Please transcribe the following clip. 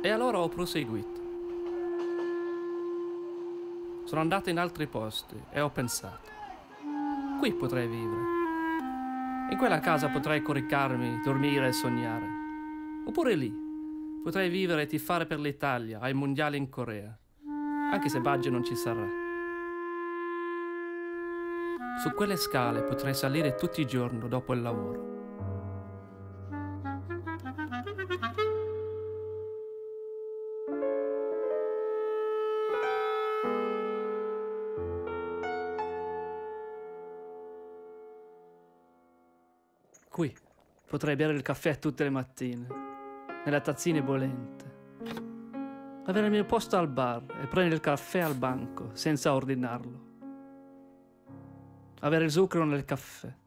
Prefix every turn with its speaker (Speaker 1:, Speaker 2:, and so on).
Speaker 1: E allora ho proseguito. Sono andato in altri posti e ho pensato: qui potrei vivere. In quella casa potrei coricarmi, dormire e sognare. Oppure lì potrei vivere e tifare per l'Italia ai mondiali in Corea, anche se Baggio non ci sarà. Su quelle scale potrei salire tutti i giorni dopo il lavoro. Qui potrei bere il caffè tutte le mattine, nella tazzina bollente. Avere il mio posto al bar e prendere il caffè al banco senza ordinarlo. Avere il zucchero nel caffè.